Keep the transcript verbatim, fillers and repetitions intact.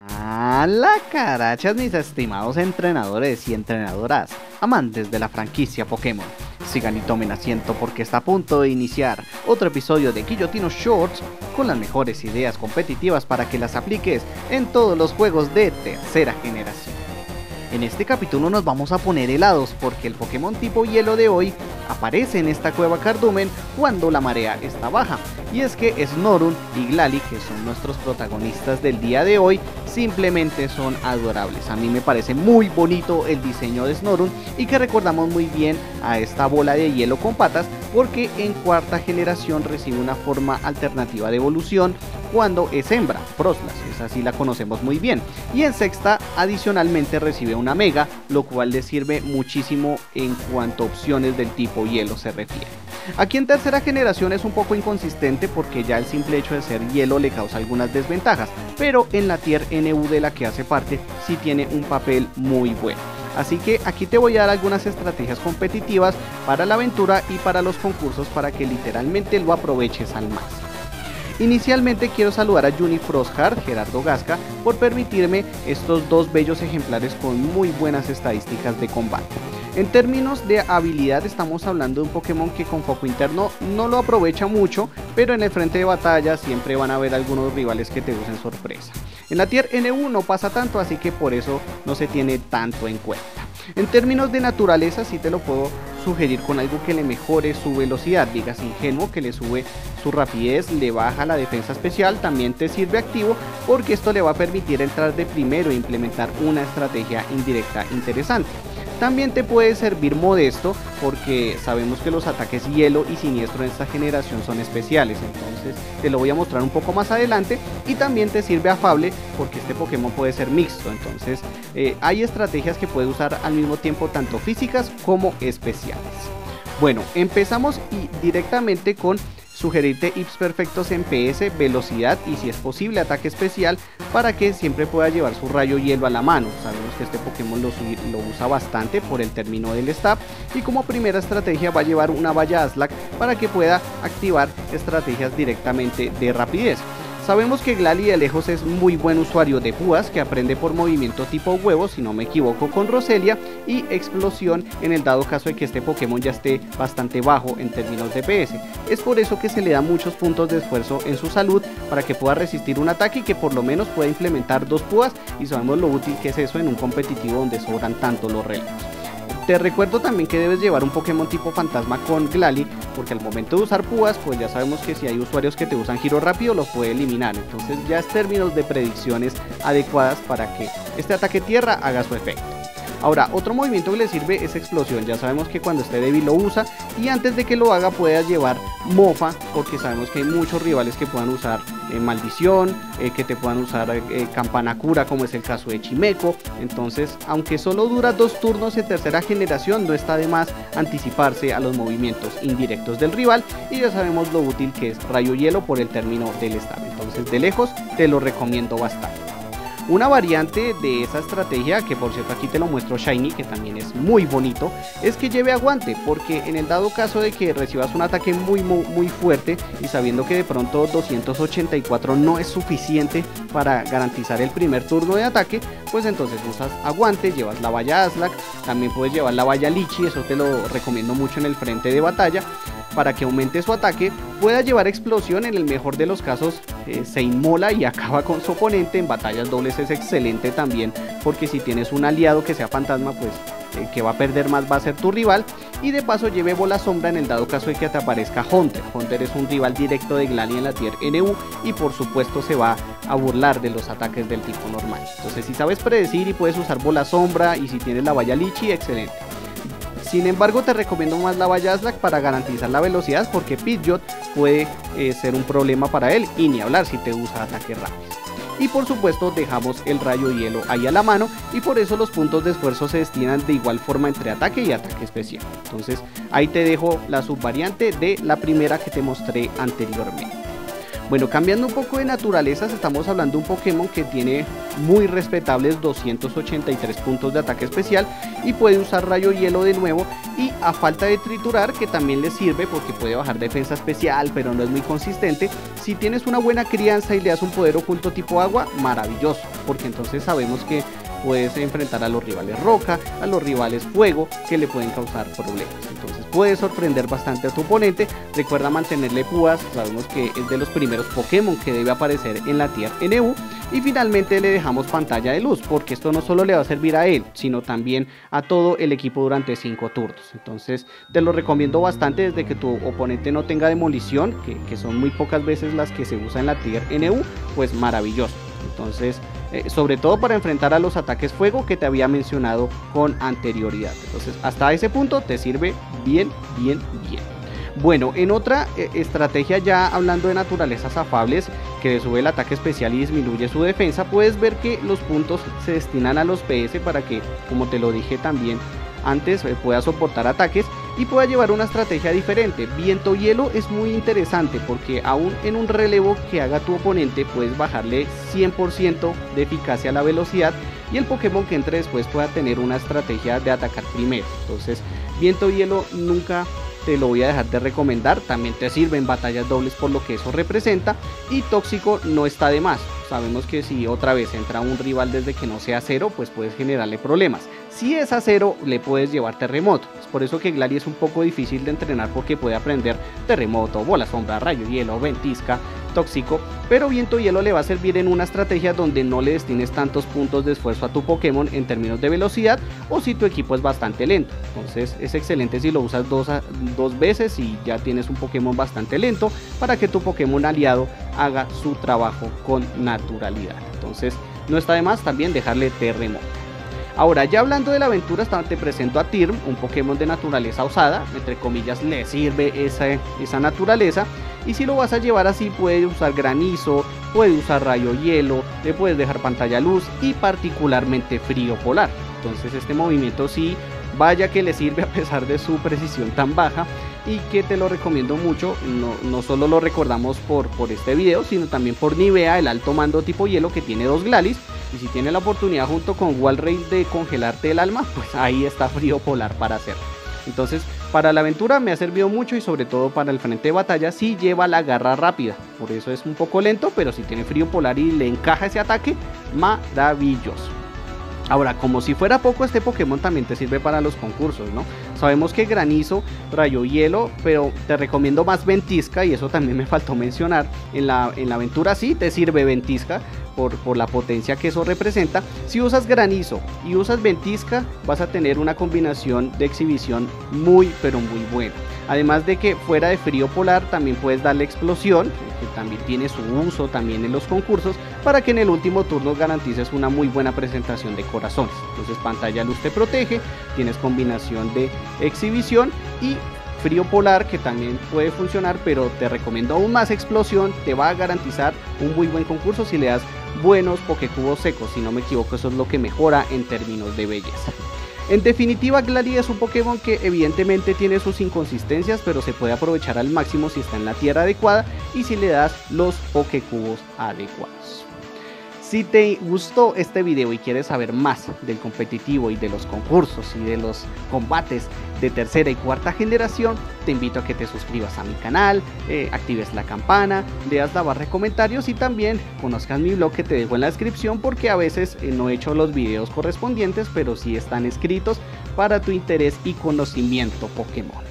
A la carachas, mis estimados entrenadores y entrenadoras, amantes de la franquicia Pokémon. Sigan y tomen asiento porque está a punto de iniciar otro episodio de Guillotino Shorts con las mejores ideas competitivas para que las apliques en todos los juegos de tercera generación. En este capítulo nos vamos a poner helados porque el Pokémon tipo hielo de hoy aparece en esta cueva Cardumen cuando la marea está baja. Y es que Snorunt y Glalie, que son nuestros protagonistas del día de hoy, simplemente son adorables. A mí me parece muy bonito el diseño de Snorunt y que recordamos muy bien a esta bola de hielo con patas porque en cuarta generación recibe una forma alternativa de evolución cuando es hembra, Frostlass, esa sí la conocemos muy bien, y en sexta adicionalmente recibe una mega, lo cual le sirve muchísimo en cuanto a opciones del tipo hielo se refiere. Aquí en tercera generación es un poco inconsistente porque ya el simple hecho de ser hielo le causa algunas desventajas, pero en la tier N U de la que hace parte sí tiene un papel muy bueno. Así que aquí te voy a dar algunas estrategias competitivas para la aventura y para los concursos para que literalmente lo aproveches al máximo. Inicialmente quiero saludar a Juni Frostheart, Gerardo Gasca, por permitirme estos dos bellos ejemplares con muy buenas estadísticas de combate. En términos de habilidad estamos hablando de un Pokémon que con foco interno no lo aprovecha mucho, pero en el frente de batalla siempre van a haber algunos rivales que te usen sorpresa. En la tier N U no pasa tanto, así que por eso no se tiene tanto en cuenta. En términos de naturaleza sí te lo puedo sugerir con algo que le mejore su velocidad, digas ingenuo que le sube su rapidez, le baja la defensa especial, también te sirve activo porque esto le va a permitir entrar de primero e implementar una estrategia indirecta interesante. También te puede servir modesto porque sabemos que los ataques hielo y siniestro en esta generación son especiales, entonces te lo voy a mostrar un poco más adelante. Y también te sirve afable porque este Pokémon puede ser mixto, entonces eh, hay estrategias que puedes usar al mismo tiempo tanto físicas como especiales. Bueno, empezamos y directamente con sugerirte I Ps perfectos en P S, velocidad y si es posible ataque especial para que siempre pueda llevar su rayo hielo a la mano. Sabemos que este Pokémon lo, lo usa bastante por el término del stab y como primera estrategia va a llevar una valla Aslack para que pueda activar estrategias directamente de rapidez. Sabemos que Glalie de lejos es muy buen usuario de púas que aprende por movimiento tipo huevo, si no me equivoco, con Roselia, y explosión en el dado caso de que este Pokémon ya esté bastante bajo en términos de P S. Es por eso que se le da muchos puntos de esfuerzo en su salud para que pueda resistir un ataque y que por lo menos pueda implementar dos púas, y sabemos lo útil que es eso en un competitivo donde sobran tanto los relevos. Te recuerdo también que debes llevar un Pokémon tipo fantasma con Glalie, porque al momento de usar púas, pues ya sabemos que si hay usuarios que te usan giro rápido, los puede eliminar. Entonces ya es términos de predicciones adecuadas para que este ataque tierra haga su efecto. Ahora, otro movimiento que le sirve es explosión. Ya sabemos que cuando esté débil lo usa y antes de que lo haga pueda llevar mofa, porque sabemos que hay muchos rivales que puedan usar eh, maldición, eh, que te puedan usar eh, campana cura, como es el caso de Chimeco. Entonces, aunque solo dura dos turnos en tercera generación, no está de más anticiparse a los movimientos indirectos del rival y ya sabemos lo útil que es rayo hielo por el término del stab. Entonces, de lejos te lo recomiendo bastante. Una variante de esa estrategia, que por cierto aquí te lo muestro Shiny, que también es muy bonito, es que lleve aguante, porque en el dado caso de que recibas un ataque muy muy, muy fuerte y sabiendo que de pronto doscientos ochenta y cuatro no es suficiente para garantizar el primer turno de ataque, pues entonces usas aguante, llevas la valla Aslack, también puedes llevar la valla Lichi, eso te lo recomiendo mucho en el frente de batalla, para que aumente su ataque, pueda llevar explosión, en el mejor de los casos eh, se inmola y acaba con su oponente. En batallas dobles es excelente también, porque si tienes un aliado que sea fantasma, pues el que va a perder más va a ser tu rival. Y de paso lleve bola sombra en el dado caso de que te aparezca Hunter. Hunter es un rival directo de Glalie en la tier N U y por supuesto se va a burlar de los ataques del tipo normal. Entonces si sabes predecir y puedes usar bola sombra y si tienes la valla Lichi, excelente. Sin embargo, te recomiendo más la valla Aslack para garantizar la velocidad, porque Pidgeot puede eh, ser un problema para él, y ni hablar si te usa ataques rápidos. Y por supuesto dejamos el rayo hielo ahí a la mano, y por eso los puntos de esfuerzo se destinan de igual forma entre ataque y ataque especial. Entonces ahí te dejo la subvariante de la primera que te mostré anteriormente. Bueno, cambiando un poco de naturalezas, estamos hablando de un Pokémon que tiene muy respetables doscientos ochenta y tres puntos de ataque especial, y puede usar rayo hielo de nuevo, y a falta de triturar, que también le sirve porque puede bajar defensa especial pero no es muy consistente, si tienes una buena crianza y le das un poder oculto tipo agua, maravilloso, porque entonces sabemos que puedes enfrentar a los rivales roca, a los rivales fuego, que le pueden causar problemas. Entonces puedes sorprender bastante a tu oponente. Recuerda mantenerle púas, sabemos que es de los primeros Pokémon que debe aparecer en la tier N U. Y finalmente le dejamos pantalla de luz, porque esto no solo le va a servir a él, sino también a todo el equipo durante cinco turnos. Entonces te lo recomiendo bastante desde que tu oponente no tenga demolición, que, que son muy pocas veces las que se usa en la tier N U, pues maravilloso. Entonces, eh, sobre todo para enfrentar a los ataques fuego que te había mencionado con anterioridad. Entonces, hasta ese punto te sirve bien, bien, bien. Bueno, en otra eh, estrategia, ya hablando de naturalezas afables, que le sube el ataque especial y disminuye su defensa, puedes ver que los puntos se destinan a los P S para que, como te lo dije también antes, eh, pueda soportar ataques y pueda llevar una estrategia diferente. Viento hielo es muy interesante porque aún en un relevo que haga tu oponente puedes bajarle cien por ciento de eficacia a la velocidad, y el Pokémon que entre después pueda tener una estrategia de atacar primero. Entonces viento hielo nunca te lo voy a dejar de recomendar, también te sirve en batallas dobles por lo que eso representa, y tóxico no está de más. Sabemos que si otra vez entra un rival desde que no sea cero, pues puedes generarle problemas. Si es a cero, le puedes llevar terremoto. Es por eso que Glalie es un poco difícil de entrenar, porque puede aprender terremoto, bola sombra, rayo hielo, ventisca, tóxico, pero viento hielo le va a servir en una estrategia donde no le destines tantos puntos de esfuerzo a tu Pokémon en términos de velocidad, o si tu equipo es bastante lento. Entonces es excelente si lo usas dos, a, dos veces y ya tienes un Pokémon bastante lento, para que tu Pokémon aliado haga su trabajo con naturalidad. Entonces no está de más también dejarle terremoto. Ahora, ya hablando de la aventura, te presento a Tearm, un Pokémon de naturaleza osada, entre comillas le sirve esa, esa naturaleza, y si lo vas a llevar así, puede usar granizo, puede usar rayo hielo, le puedes dejar pantalla luz y particularmente frío polar. Entonces este movimiento sí, vaya que le sirve a pesar de su precisión tan baja, y que te lo recomiendo mucho. No, no solo lo recordamos por, por este video, sino también por Nivea, el alto mando tipo hielo que tiene dos Glalis. Y si tiene la oportunidad junto con Walrein de congelarte el alma, pues ahí está frío polar para hacerlo. Entonces para la aventura me ha servido mucho, y sobre todo para el frente de batalla si lleva la garra rápida. Por eso es un poco lento, pero si tiene frío polar y le encaja ese ataque, maravilloso. Ahora, como si fuera poco, este Pokémon también te sirve para los concursos, ¿no? Sabemos que granizo, rayo hielo, pero te recomiendo más ventisca, y eso también me faltó mencionar. En la, en la aventura sí te sirve ventisca por, por la potencia que eso representa. Si usas granizo y usas ventisca, vas a tener una combinación de exhibición muy pero muy buena. Además de que fuera de frío polar también puedes darle explosión, que también tiene su uso también en los concursos, para que en el último turno garantices una muy buena presentación de corazones. Entonces pantalla luz te protege, tienes combinación de exhibición y frío polar, que también puede funcionar, pero te recomiendo aún más explosión. Te va a garantizar un muy buen concurso si le das buenos Pokécubos secos. Si no me equivoco, eso es lo que mejora en términos de belleza. En definitiva, Glalie es un Pokémon que evidentemente tiene sus inconsistencias, pero se puede aprovechar al máximo si está en la tierra adecuada y si le das los Pokécubos adecuados. Si te gustó este video y quieres saber más del competitivo y de los concursos y de los combates de tercera y cuarta generación, te invito a que te suscribas a mi canal, eh, actives la campana, leas la barra de comentarios y también conozcas mi blog que te dejo en la descripción, porque a veces eh, no he hecho los videos correspondientes, pero sí están escritos para tu interés y conocimiento Pokémon.